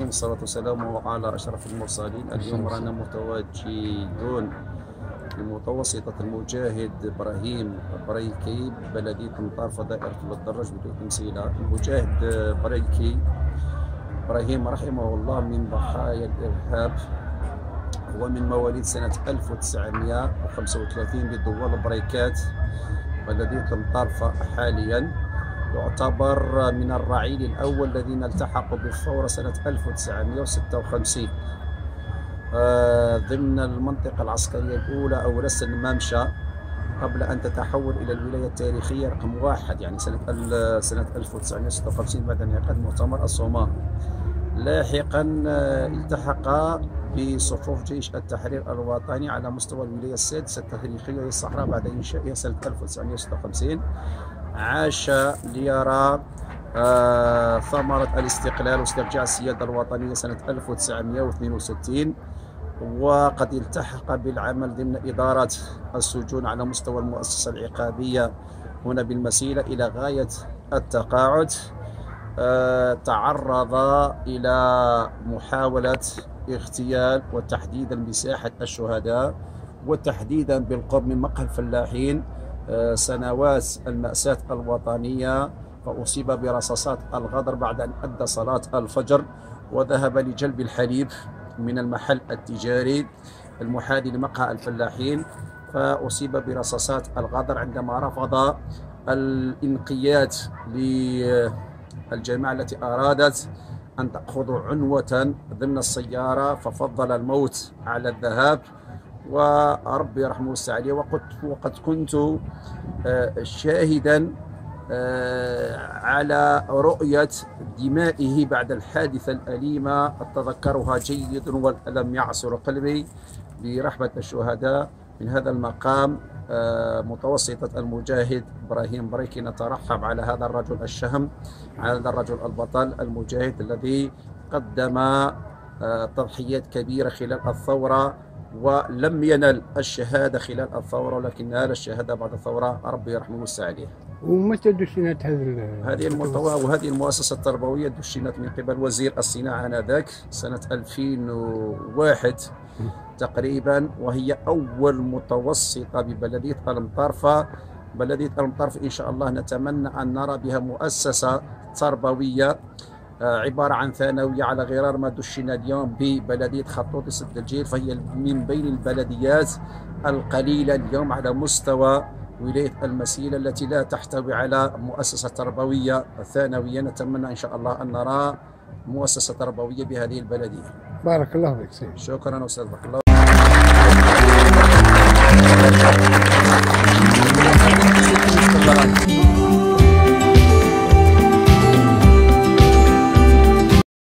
الرحيم، الصلاة والسلام على أشرف المرسلين. اليوم رانا متواجدون في متوسطة المجاهد إبراهيم بريكي بلدية مطارفة دائرة الدرج بدون تمثيلة. المجاهد بريكي إبراهيم رحمه الله من ضحايا الإرهاب، هو من مواليد سنة 1935 بدول بريكات بلدية مطارفة. حاليا يعتبر من الرعيل الأول الذين التحقوا بالثورة سنة 1956 ضمن المنطقة العسكرية الأولى أو رأس الممشى قبل أن تتحول إلى الولاية التاريخية رقم 1، يعني سنة 1956 بعد انعقاد مؤتمر الصومال. لاحقا التحق بصفوف جيش التحرير الوطني على مستوى الولاية السادسة التاريخية للصحراء بعد إنشائها سنة 1956. عاش ليرى ثمرة الاستقلال واسترجاع السيادة الوطنية سنة 1962، وقد التحق بالعمل ضمن إدارة السجون على مستوى المؤسسة العقابية هنا بالمسيلة إلى غاية التقاعد. تعرض إلى محاولة اغتيال وتحديدا بساحة الشهداء وتحديدا بالقرب من مقهى الفلاحين سنوات المأساة الوطنية، فأصيب برصاصات الغدر بعد أن أدى صلاة الفجر وذهب لجلب الحليب من المحل التجاري المحاذي لمقهى الفلاحين، فأصيب برصاصات الغدر عندما رفض الانقياد للجماعة التي أرادت أن تأخذ عنوة ضمن السيارة، ففضل الموت على الذهاب. وربي يرحمه عليه. وقد كنت شاهدا على رؤية دمائه بعد الحادثة الأليمة، أتذكرها جيدا والألم يعصر قلبي برحمة الشهداء. من هذا المقام متوسطة المجاهد إبراهيم بريكي نترحب على هذا الرجل الشهم، على هذا الرجل البطل المجاهد الذي قدم تضحيات كبيرة خلال الثورة، ولم ينل الشهادة خلال الثورة ولكن نال الشهادة بعد الثورة. ربي يرحمه ويوسع عليه. ومتى دشنت هذه وهذه المؤسسة التربوية دشنت من قبل وزير الصناعة آنذاك سنة 2001 تقريبا، وهي أول متوسطة ببلدية المطارفة. بلدية المطارفة إن شاء الله نتمنى أن نرى بها مؤسسة تربوية عبارة عن ثانوية على غرار ما دشن اليوم ببلدية خطوط سد الجير، فهي من بين البلديات القليلة اليوم على مستوى ولاية المسيلة التي لا تحتوي على مؤسسة تربوية ثانوية. نتمنى إن شاء الله أن نرى مؤسسة تربوية بهذه البلدية. بارك الله فيك سيدي. شكرا أستاذ، بارك الله.